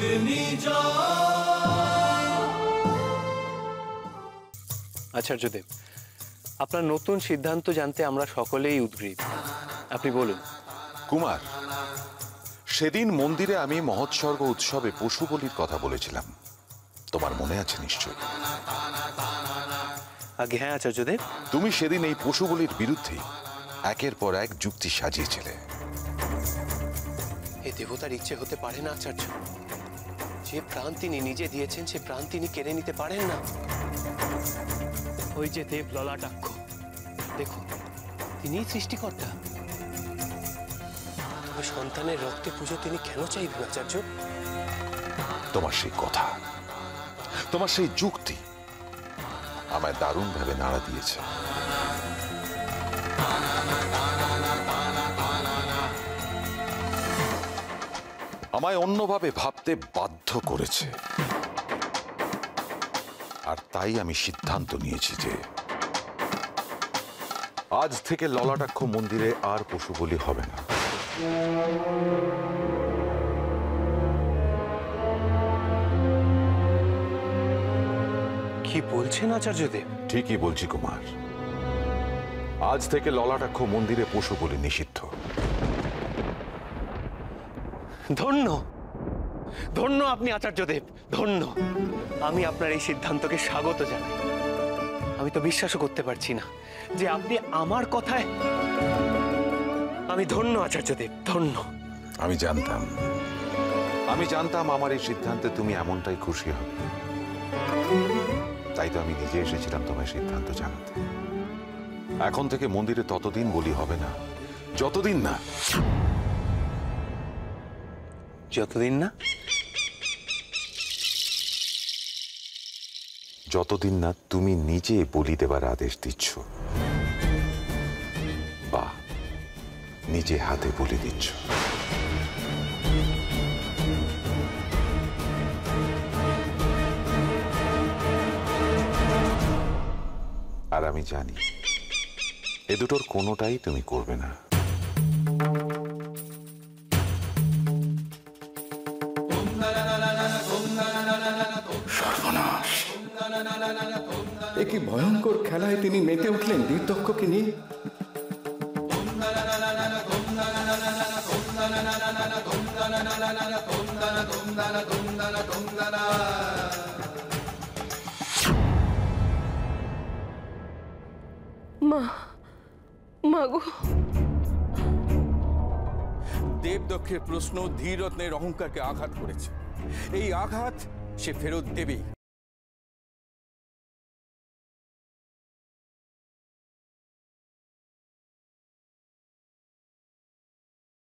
আচার্যদেব, আপনার নতুন সিদ্ধান্ত জানতে আমরা সকলেই উদ্গ্রীব। আপনি বলুন। কুমার, সেদিন মন্দিরে আমি মহোৎসর্গ উৎসবে পশু বলির কথা বলেছিলাম, তোমার মনে আছে নিশ্চয়? আগে হ্যাঁ আচার্যদেব। তুমি সেদিন এই পশু বলির বিরুদ্ধে একের পর এক যুক্তি সাজিয়েছিলে। এই দেবতার ইচ্ছে হতে পারে না আচার্য। যে প্রাণ তিনি নিজে দিয়েছেন সে প্রাণ তিনি কেড়ে নিতে পারেন না। ওই যে দেব ললাটাক্ষ, দেখুন তিনিই সৃষ্টিকর্তা। তবে সন্তানের রক্তে পুজো তিনি কেন চাইবেন আচার্য? তোমার সেই কথা, তোমার সেই যুক্তি আমায় দারুণভাবে নাড়া দিয়েছে। আমায় অন্যভাবে ভাবতে বাধ্য করেছে। আর তাই আমি সিদ্ধান্ত নিয়েছি যে আজ থেকে ললাটাক্ষ মন্দিরে আর পশু বলি হবে না। কি বলছেন আচার্যদেব? ঠিকই বলছি কুমার, আজ থেকে ললাটাক্ষ মন্দিরে পশু বলি নিষিদ্ধ। ধন্য ধন্য আপনি আচার্যদেব, ধন্য। আমি আপনার এই সিদ্ধান্তকে স্বাগত জানাই। আমি তো বিশ্বাসও করতে পারছি না যে আপনি আমার কথায়। আমি ধন্য আচার্যদেব, ধন্য। আমি জানতাম আমার এই সিদ্ধান্তে তুমি এমনটাই খুশি হবে। তাই তো আমি নিজে এসেছিলাম তোমায় সিদ্ধান্ত জানাতে। এখন থেকে মন্দিরে ততদিন বলি হবে না যতদিন না যতদিন না তুমি নিজে বলি দেবার আদেশ দিচ্ছ বা নিজে হাতে বলি দিচ্ছ। আর আমি জানি এ দুটোর কোনোটাই তুমি করবে না। সর্বনাশ! এ কি ভয়ঙ্কর খেলায় তিনি মেতে উঠলেন বীরদক্ষকে নিয়ে। মাগো, দেবদক্ষের প্রশ্ন ধীররত্নের অহংকারকে আঘাত করেছে। এই আঘাত সে ফেরত দেবেই।